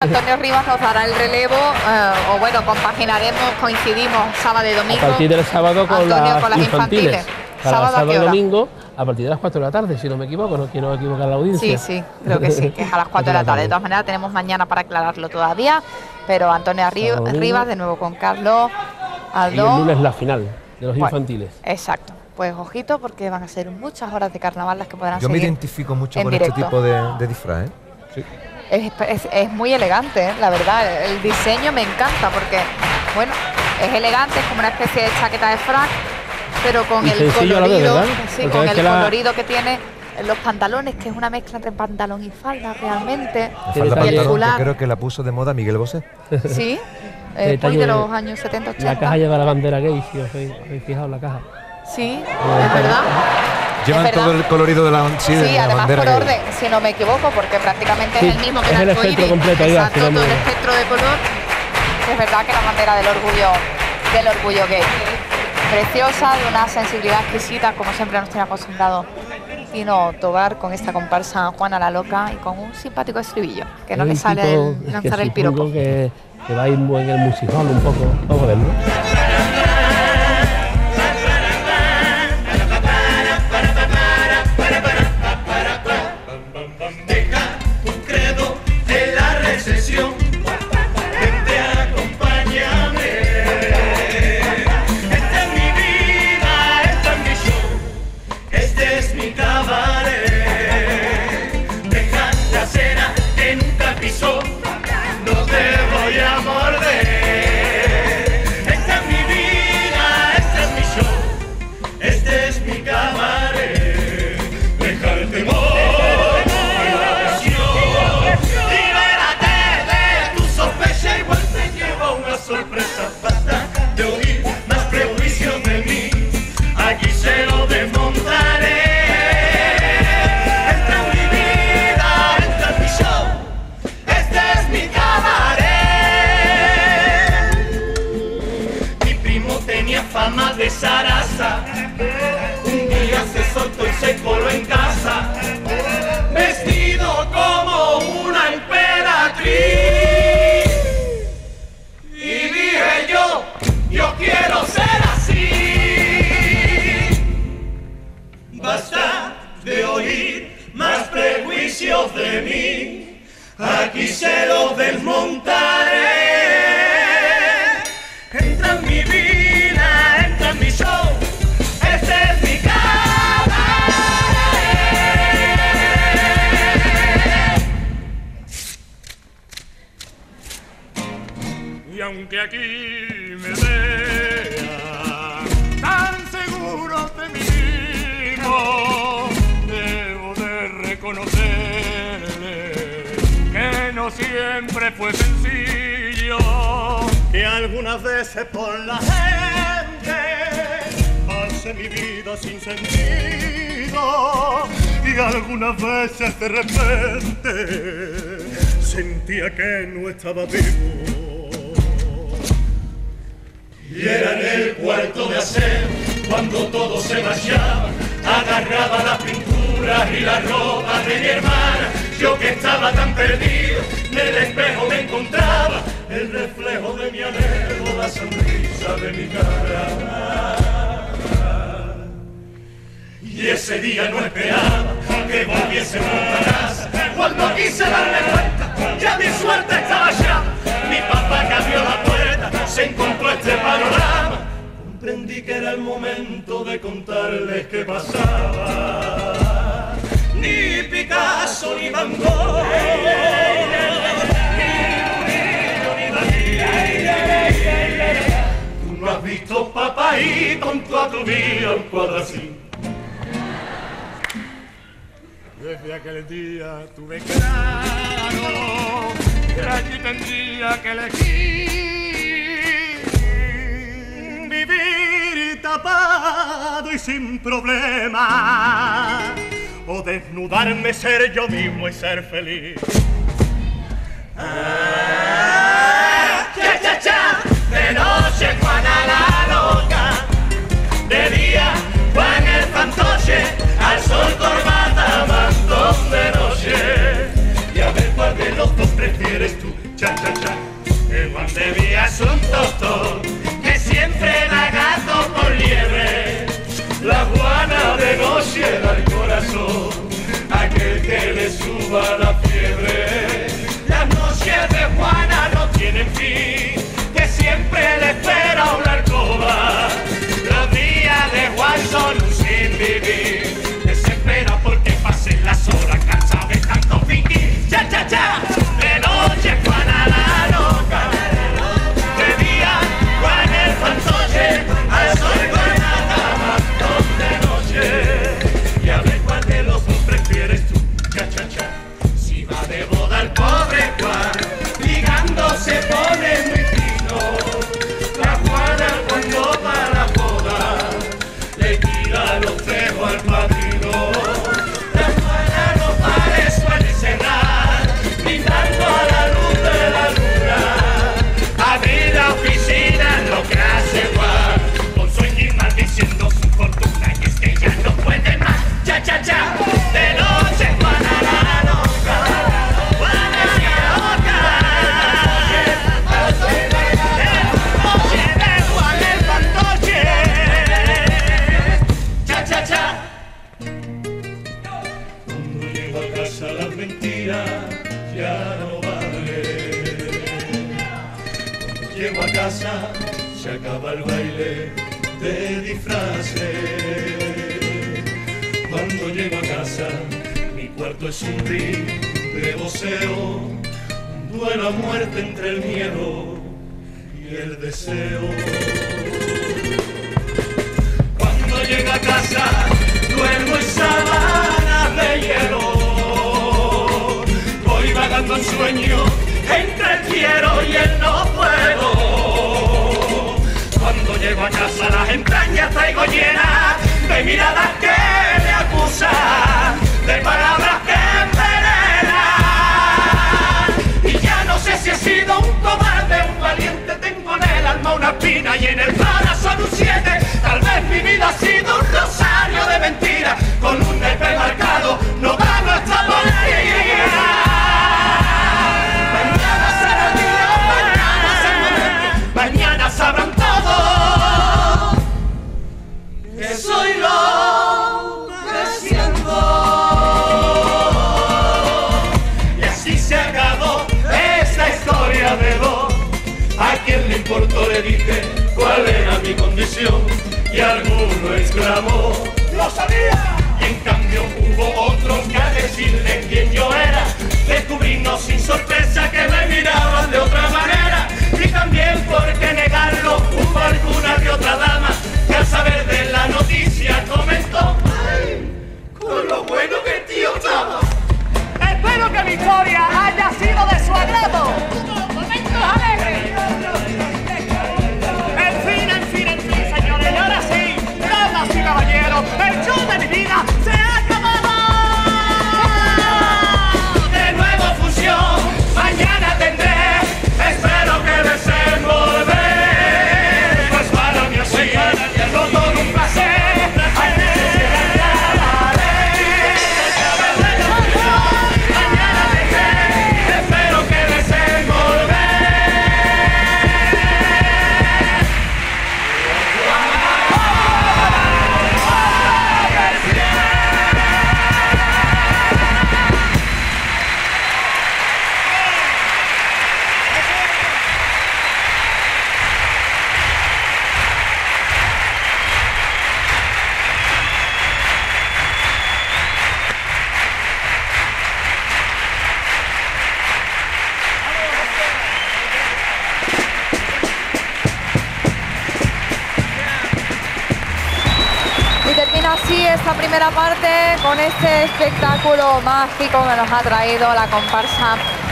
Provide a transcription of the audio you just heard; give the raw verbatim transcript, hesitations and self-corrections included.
Antonio Rivas nos dará el relevo, eh, o bueno, compaginaremos, coincidimos sábado y domingo. A partir del sábado con, Antonio, las, con las infantiles. infantiles. Para ¿Sábado, sábado a qué y hora? domingo, a partir de las cuatro de la tarde, si no me equivoco, no quiero equivocar la audiencia. Sí, sí, creo que sí, que es a las cuatro de la tarde. De todas maneras, tenemos mañana para aclararlo todavía, pero Antonio Ri- Rivas, de nuevo con Carlos, Aldo. Y el lunes la final de los Bueno, infantiles. Exacto. Pues ojito, porque van a ser muchas horas de carnaval las que podrán Yo me seguir identifico mucho en con directo. este tipo de, de disfraz, ¿eh? Sí. Es, es- es muy elegante, ¿eh? La verdad. El diseño me encanta porque, bueno, es elegante, es como una especie de chaqueta de frac, pero con Y el sencillo a la vez, colorido, ¿verdad? sí, Porque con es el que la- colorido que tiene en los pantalones, que es una mezcla entre pantalón y falda realmente. Me Qué falta detalle. Y el pantalón, que fular. creo que la puso de moda Miguel Bosé. Sí, Qué eh, muy detalle de de- los años setenta, La ochenta. caja lleva la bandera gay, si os habéis, habéis fijado en la caja. Sí, es verdad. Llevan Es verdad. todo el colorido de la, sí, de Sí, la además bandera por gay. orden, si no me equivoco, porque prácticamente Sí, es el mismo que es el el arcoíris. espectro completo, ahí va, Exacto, si no todo me- el espectro de color. Es verdad que la bandera del orgullo, del orgullo gay. Preciosa, de una sensibilidad exquisita, como siempre nos tiene acostumbrado Tino Tobar con esta comparsa Juana la Loca y con un simpático estribillo, que no Es le un sale tipo el, que lanzar el supongo piropo. Que, que va a ir en el musical un poco. Vamos a verlo. Deja tu credo en la recesión. Vente, acompáñame. Esta es mi vida, esta es mi show. Este es mi cabaret. Deja la acera que nunca pisó. No te voy a morder. Esta es mi vida, este es mi show. Este es mi cabaret. Deja el temor. Sorpresa, basta de oír más prejuicios de mí. Aquí se lo desmontaré. Esta es mi vida, este es mi show, este es mi cabaret. Mi primo tenía fama de zaraza. Un día se soltó y se coló en casa, vestido como una emperatriz. Y dije yo, yo quiero ser así. Basta de oír más prejuicios de mí. Aquí se los desmontaré. Entra en mi vida, entra en mi show. Este es mi cabaret. Y aunque aquí me vea tan seguro de mí mismo, debo de reconocerle que no siempre fue sencillo, que algunas veces por la gente pasé mi vida sin sentido, y algunas veces de repente sentía que no estaba vivo. Y era en el cuarto de aseo, cuando todo se marchaba, agarraba las pinturas y las ropas de mi hermana. Yo que estaba tan perdido, en el espejo me encontraba el reflejo de mi anhelo, la sonrisa de mi cara. Y ese día no esperaba que volviésemos a casa. Cuando quise darme cuenta, ya mi suerte estaba echada. Mi papá que abrió la puerta, se encontró este panorama. Comprendí que era el momento de contarles qué pasaba. Ni Picasso ni Van Gogh, ni Murillo ni Dalí. Tú no has visto papá y con toda tu vida un cuadro así. Desde aquel día tuve claro que allí tendría que elegir vivir tapado y sin problema, o desnudarme, ser yo mismo y ser feliz. Ah, cha, cha, cha. De noche Juana la loca, de día Juan el fantoche, al sol corbata, mantón de noche. Y a ver cuál de los dos prefieres tú, cha, cha, cha. El Juan de Vía es un tostón que siempre da gato por liebre. La Juana de noche da el corazón aquel que le suba la fiebre. Las noches de Juana no tienen fin, que siempre le espera una alcoba. Los días de Juan son un sin vivir, que se espera porque pasen las horas cansado de tanto fingir. Cha, cha, cha. De noche Juana la loca, de día Juan el fantoche, al sol con la dama, de noche. Y a ver cuál de los dos prefieres tú. Cha, cha, cha. Si va de boda el pobre Juan, ligando se pone muy fino. La Juana cuando va a la boda le tira los trejos al padrino. La Juana no pare, suele cerrar, brindando a la luz de la luna. Abrir la oficina es lo que hace Juan, con sueño y maldiciendo su fortuna, y es que ya no puede más. Cha, cha, cha. De noche Juana la loca, Juana la loca. De noche de Juan el fantoche. Cha, cha, cha. Cuando llego a casa las mentiras ya no valen. Cuando llego a casa se acaba el baile de disfraces. Cuando llego a casa, mi cuarto es un ring de boxeo, un duelo a muerte entre el miedo y el deseo. Cuando llego a casa, duermo en sábanas de hielo, voy vagando en sueño entre el quiero y el no puedo. Cuando llego a casa, las entrañas traigo llenas de miradas que me acusan, de palabras que envenenan. Y ya no sé si he sido un cobarde, un valiente. Tengo en el alma una espina y en el corazón un siete. Tal vez mi vida ha sido un rosario de mentiras, con un nepe marcado, no va nuestra política. Mañana será el día, mañana será el momento, mañana sabrán todo que soy lo que siento. Y así se acabó esta historia de dos. A quien le importó le dije cuál era mi condición, y alguno exclamó, ¡lo sabía! Y en cambio hubo otros que al decirle quién yo era, descubrimos sin sorpresa que me miraban de otra manera. Y también, ¿por qué negarlo? Hubo alguna que otra dama que al saber de la noticia comentó, ¡ay! Con lo bueno que el tío estaba. Espero que mi historia haya sido de su agrado. ¡Momentos alegres! En fin, en fin, en fin, señores, y ahora sí, damas y caballeros, el show de mi vida se ha acabado. De nuevo función, mañana tendré, espero que deseen volver. Pues para mí así, es todo un placer. Mañana tendré, espero que deseen volver. Y termina así esta primera parte con este espectáculo mágico que nos ha traído la comparsa